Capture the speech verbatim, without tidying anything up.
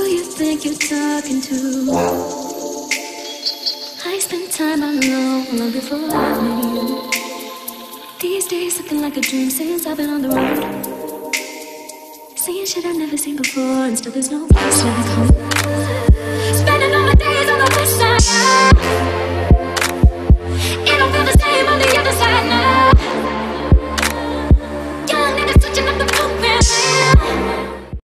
you think you're talking to? I spent time alone long before I knew you. These days looking like a dream since I've been on the road. Seeing shit I've never seen before, and still there's no place like home. Spending all my days on the west side.